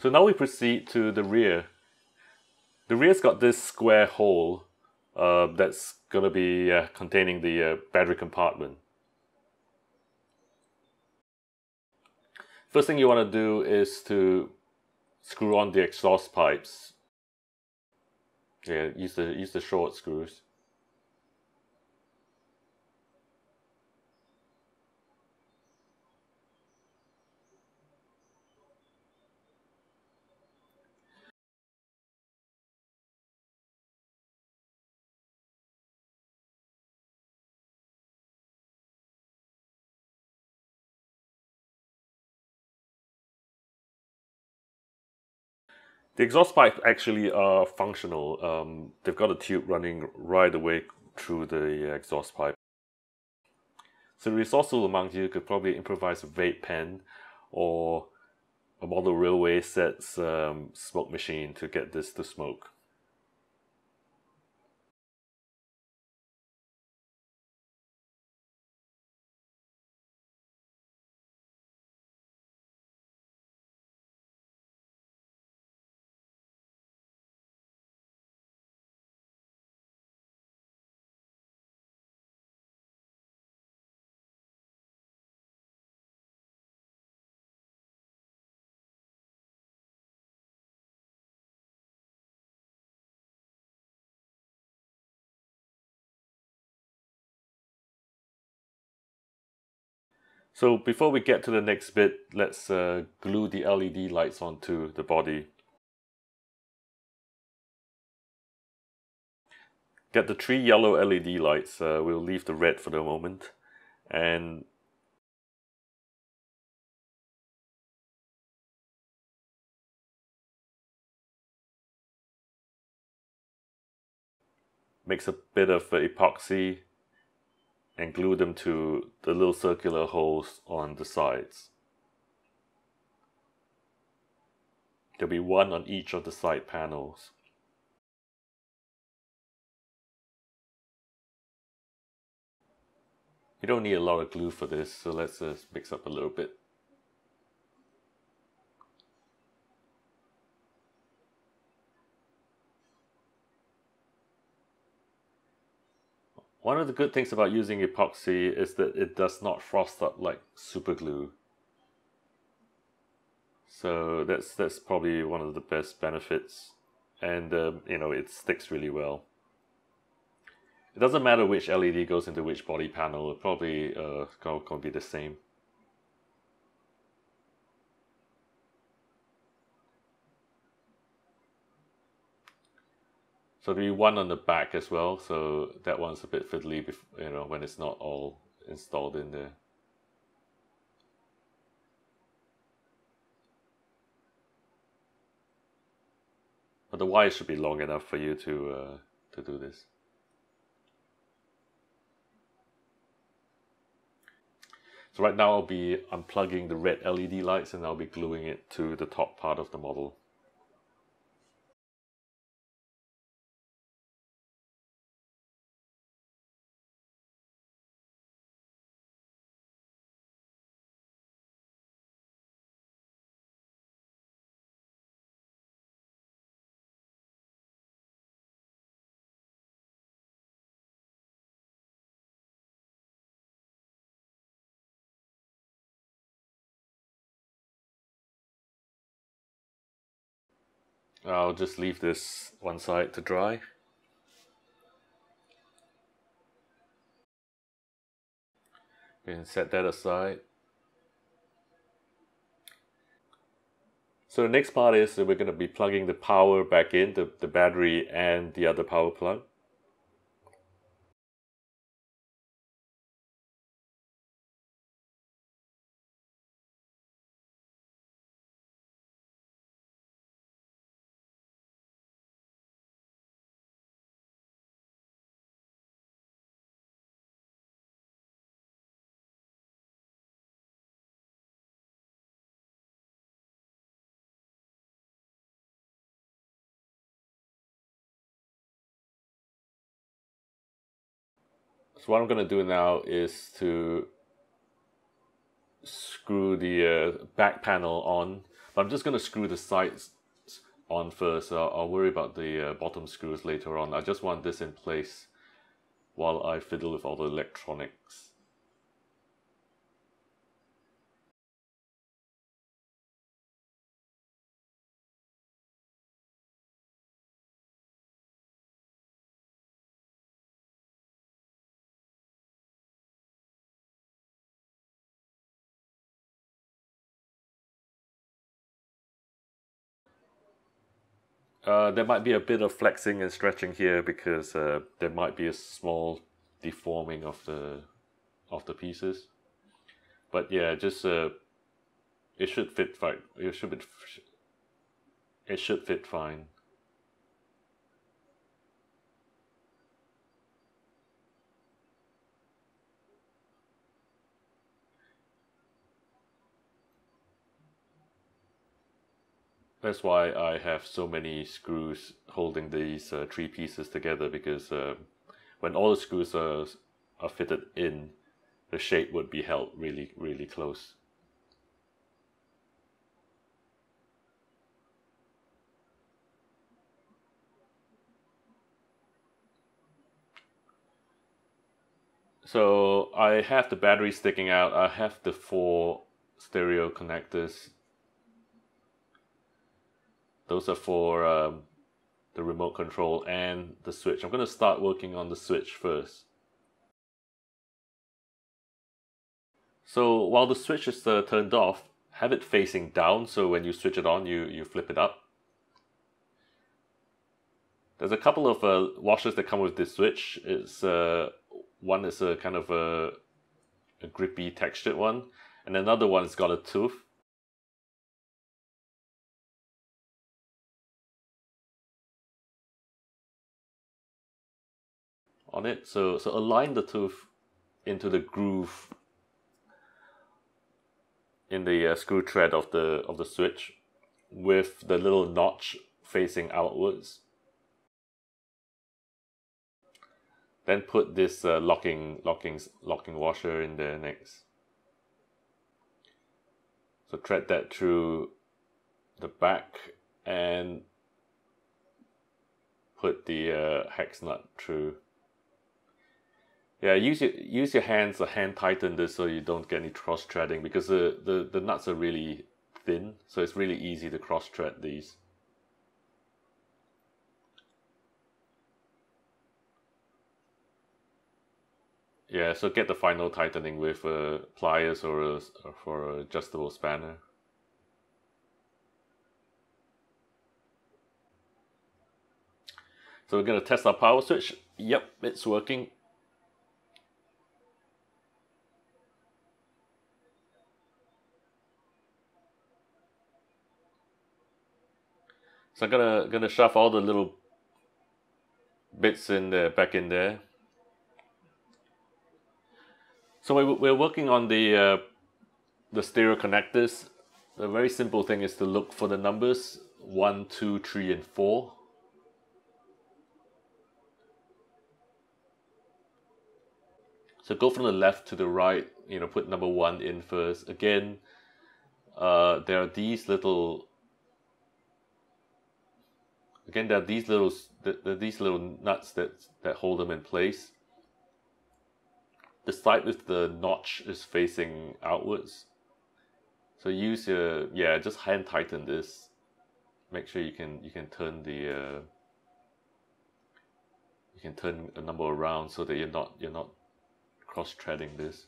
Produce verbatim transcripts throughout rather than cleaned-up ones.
So now we proceed to the rear. The rear's got this square hole uh, that's going to be uh, containing the uh, battery compartment. First thing you want to do is to screw on the exhaust pipes. Yeah, use the use the short screws. The exhaust pipes actually are functional. Um, they've got a tube running right away through the exhaust pipe. So the resourceful among you could probably improvise a vape pen or a model railway set's um, smoke machine to get this to smoke. So before we get to the next bit, let's uh, glue the L E D lights onto the body. Get the three yellow L E D lights, uh, we'll leave the red for the moment, and mix a bit of uh, epoxy and glue them to the little circular holes on the sides. There'll be one on each of the side panels. You don't need a lot of glue for this, so let's uh, mix up a little bit. One of the good things about using epoxy is that it does not frost up like super glue. So that's that's probably one of the best benefits, and um, you know, it sticks really well. It doesn't matter which L E D goes into which body panel, it probably uh, going to be the same. So there'll be one on the back as well, so that one's a bit fiddly, you know, when it's not all installed in there. But the wire should be long enough for you to uh, to do this. So right now I'll be unplugging the red L E D lights and I'll be gluing it to the top part of the model. I'll just leave this one side to dry. And set that aside. So the next part is that we're going to be plugging the power back in, the, the battery and the other power plug. So what I'm going to do now is to screw the uh, back panel on But I'm just going to screw the sides on first. Uh, I'll worry about the uh, bottom screws later on. I just want this in place while I fiddle with all the electronics. Uh, there might be a bit of flexing and stretching here because uh, there might be a small deforming of the of the pieces. But yeah, just uh, it should fit fine. It should be, it should fit fine. That's why I have so many screws holding these uh, three pieces together, because uh, when all the screws are, are fitted in, the shape would be held really, really close. So I have the battery sticking out. I have the four stereo connectors. Those are for um, the remote control and the switch. I'm going to start working on the switch first. So while the switch is uh, turned off, have it facing down, so when you switch it on, you, you flip it up. There's a couple of uh, washers that come with this switch. It's uh, one is a kind of a, a grippy textured one, and another one's got a tooth. On it, so so align the tooth into the groove in the uh, screw thread of the of the switch, with the little notch facing outwards. Then put this uh, locking locking locking washer in there next. So thread that through the back and put the uh, hex nut through. Yeah, use your use your hands to hand tighten this so you don't get any cross threading, because the, the, the nuts are really thin, so it's really easy to cross thread these. Yeah, so get the final tightening with uh, pliers or, a, or for an adjustable spanner. So we're going to test our power switch. Yep, it's working. So I'm gonna gonna shove all the little bits in there, back in there. So we, we're working on the uh, the stereo connectors. The very simple thing is to look for the numbers one, two, three, and four. So go from the left to the right. You know, put number one in first. Again, uh, there are these little. Again, there are these little there are these little nuts that that hold them in place. The side with the notch is facing outwards. So use your yeah, just hand tighten this. Make sure you can you can turn the uh, you can turn a number around so that you're not you're not cross threading this.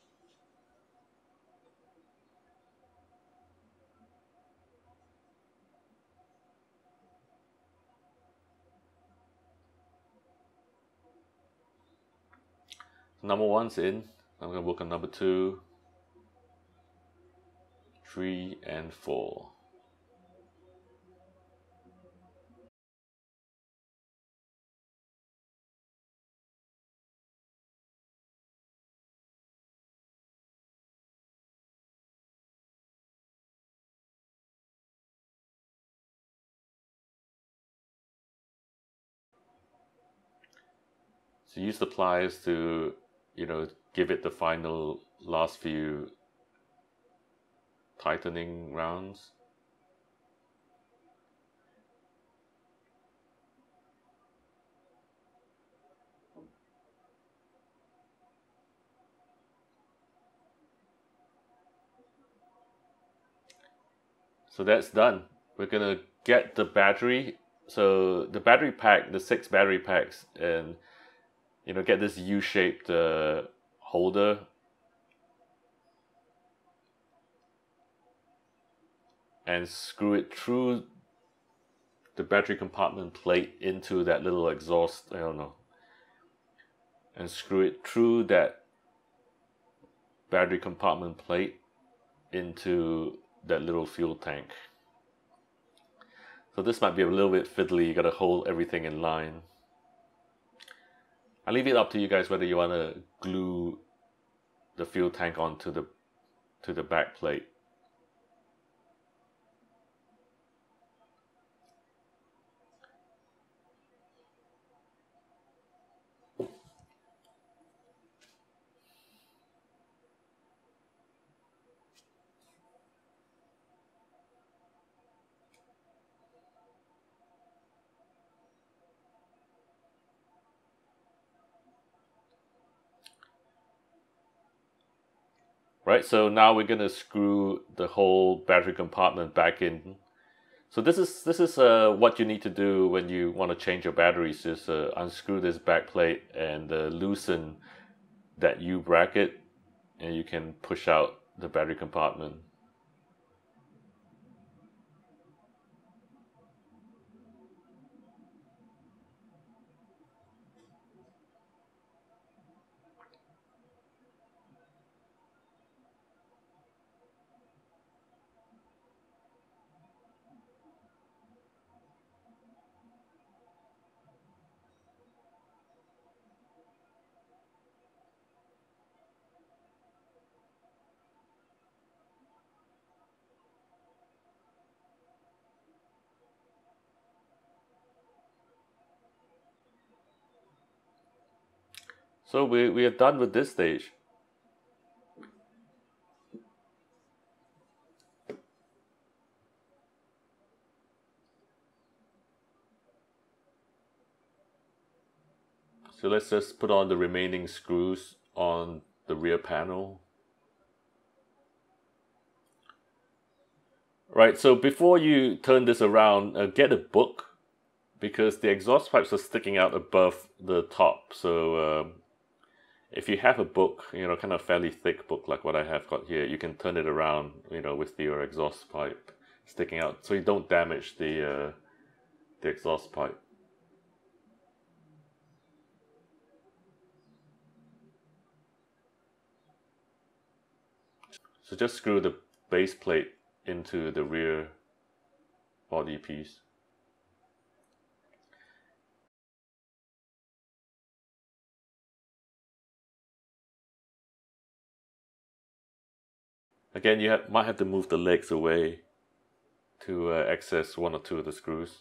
Number one's in. I'm gonna work on number two, three, and four. So use the pliers to, you know, give it the final last few tightening rounds. So that's done. We're gonna get the battery. So the battery pack, the six battery packs, and you know, get this U-shaped uh, holder. And screw it through the battery compartment plate into that little exhaust, I don't know. And screw it through that battery compartment plate into that little fuel tank. So this might be a little bit fiddly, you gotta hold everything in line. I'll leave it up to you guys whether you wanna glue the fuel tank onto the to the back plate. Right, so now we're gonna screw the whole battery compartment back in. So this is this is uh, what you need to do when you want to change your batteries. Just uh, unscrew this back plate and uh, loosen that U bracket, and you can push out the battery compartment. So we, we are done with this stage. So let's just put on the remaining screws on the rear panel. Right, so before you turn this around, uh, get a book, because the exhaust pipes are sticking out above the top. So um, if you have a book, you know, kind of fairly thick book like what I have got here, you can turn it around, you know, with your exhaust pipe sticking out, so you don't damage the uh, the exhaust pipe. So just screw the base plate into the rear body piece. Again, you have, might have to move the legs away to uh, access one or two of the screws.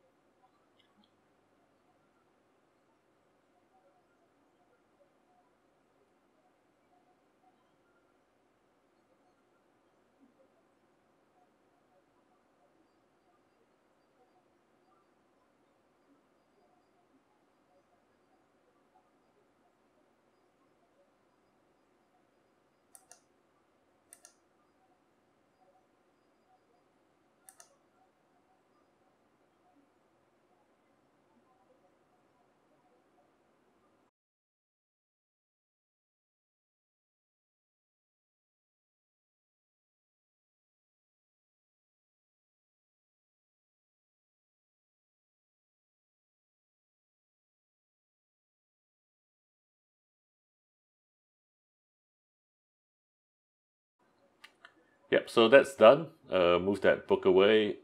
Yep, so that's done. Uh, move that book away.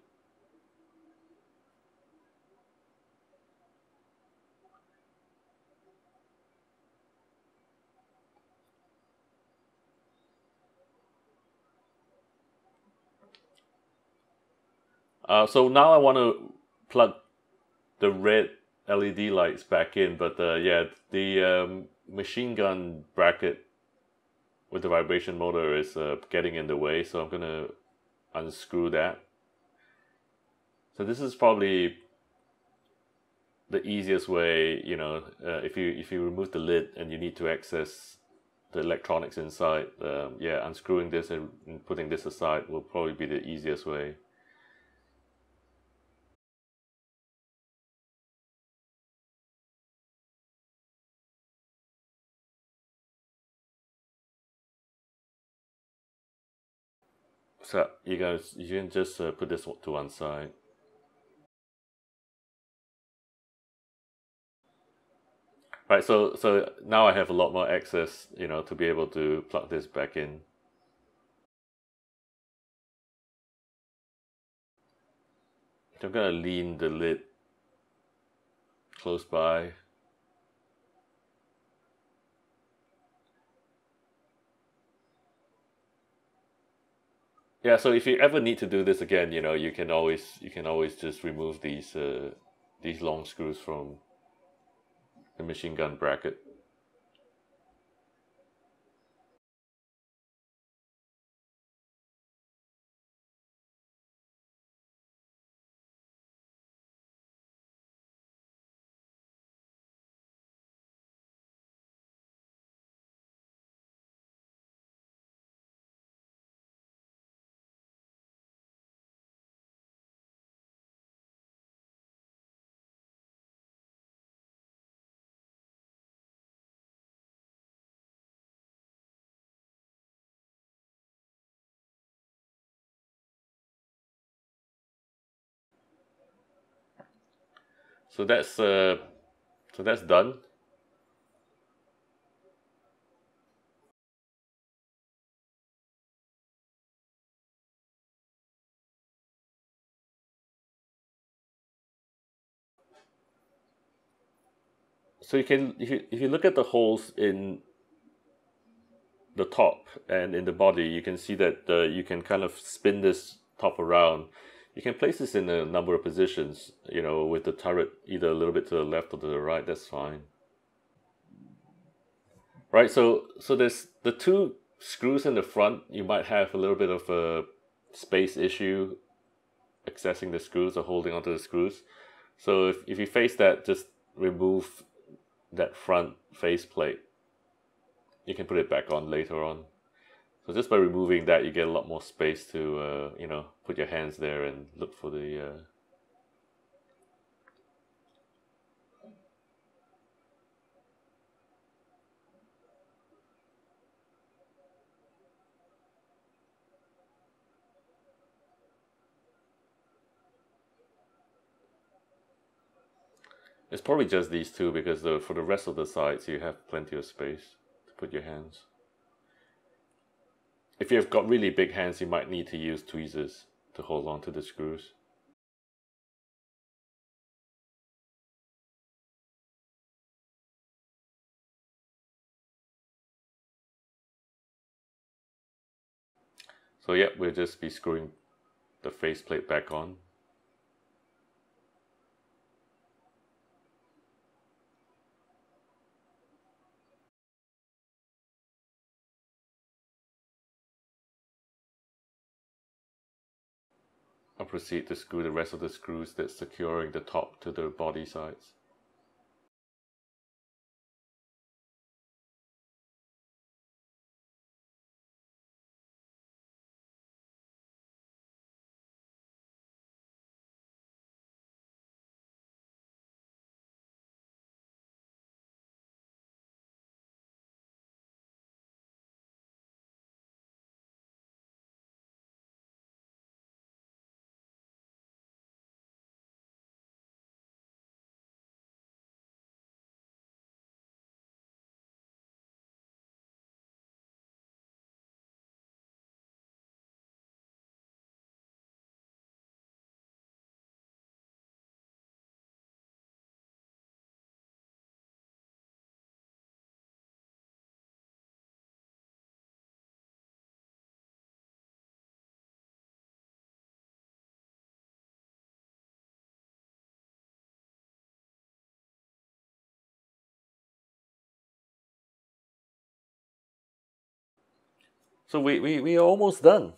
Uh, so now I want to plug the red L E D lights back in, but uh, yeah, the um, machine gun bracket with the vibration motor is uh, getting in the way, so I'm gonna unscrew that. So this is probably the easiest way, you know, uh, if you if you remove the lid and you need to access the electronics inside, um, yeah, unscrewing this and putting this aside will probably be the easiest way. So you guys, you can just uh, put this to one side. Right, so so now I have a lot more access, you know, to be able to plug this back in. I'm gonna lean the lid close by. Yeah, so if you ever need to do this again, you know, you can always you can always just remove these uh, these long screws from the machine gun bracket. So that's uh, so that's done. So you can if you if you look at the holes in the top and in the body, you can see that uh, you can kind of spin this top around. You can place this in a number of positions, you know, with the turret either a little bit to the left or to the right. That's fine. Right, so so there's the two screws in the front. You might have a little bit of a space issue accessing the screws or holding onto the screws. So if, if you face that, just remove that front face plate. You can put it back on later on. So just by removing that, you get a lot more space to, uh, you know, put your hands there and look for the... Uh... It's probably just these two because the, for the rest of the sides, you have plenty of space to put your hands. If you've got really big hands, you might need to use tweezers to hold on to the screws. So yeah, we'll just be screwing the faceplate back on. I'll proceed to screw the rest of the screws that's securing the top to the body sides. So we, we, we are almost done.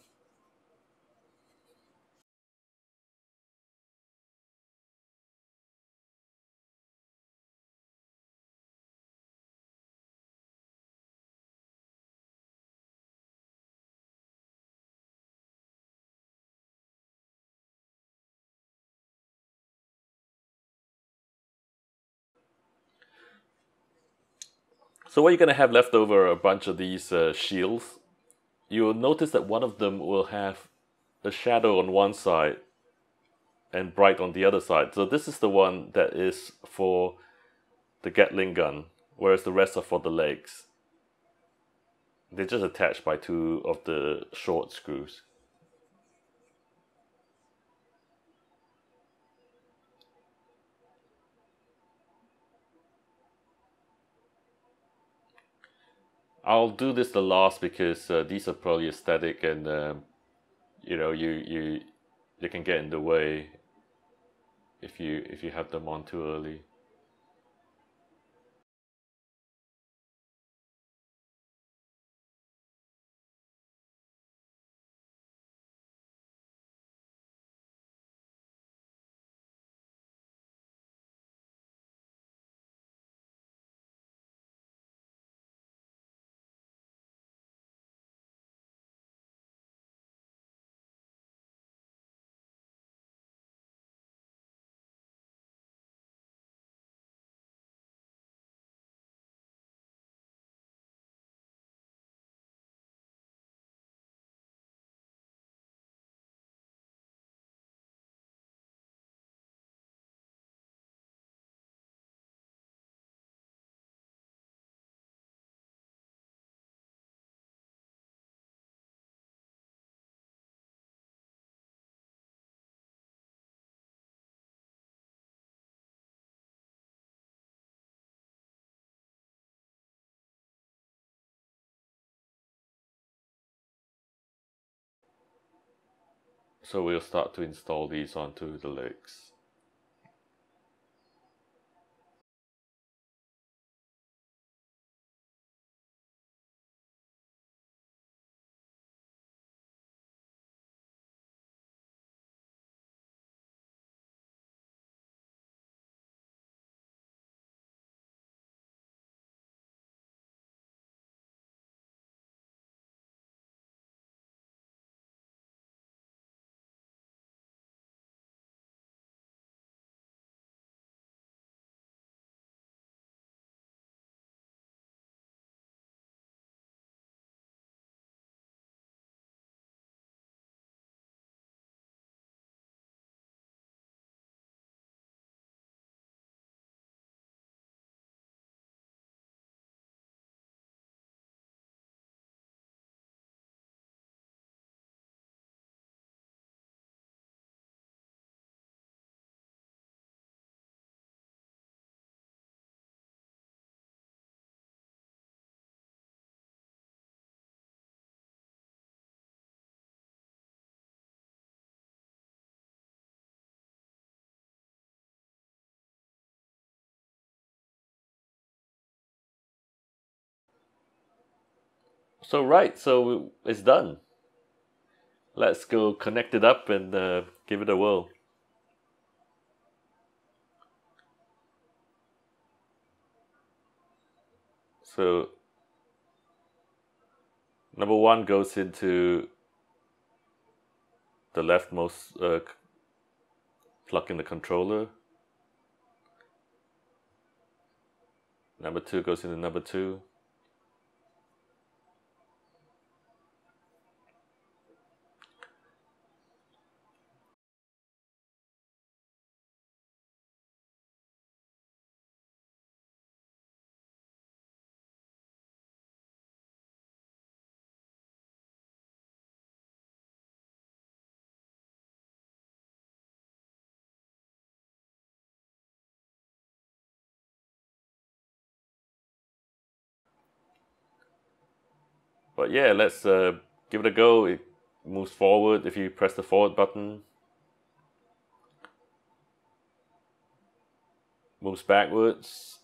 So what you're going to have left over are a bunch of these uh, shields. You'll notice that one of them will have a shadow on one side and bright on the other side. So this is the one that is for the Gatling gun, whereas the rest are for the legs. They're just attached by two of the short screws. I'll do this the last because uh, these are probably aesthetic, and um, you know you you you can get in the way if you if you have them on too early. So we'll start to install these onto the legs. So right, so it's done. Let's go connect it up and uh, give it a whirl. So number one goes into the leftmost uh, plug in the controller. Number two goes into number two. But yeah, let's uh, give it a go. It moves forward if you press the forward button. Moves backwards.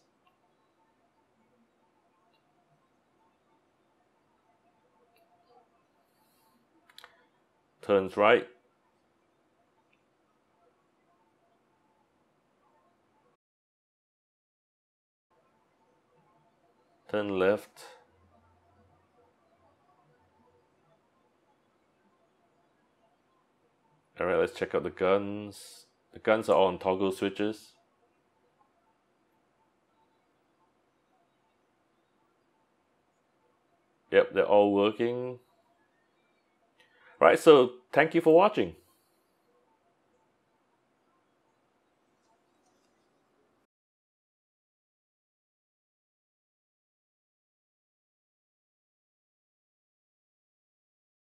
Turns right. Turn left. Alright, let's check out the guns. The guns are on toggle switches. Yep, they're all working. Right, so thank you for watching.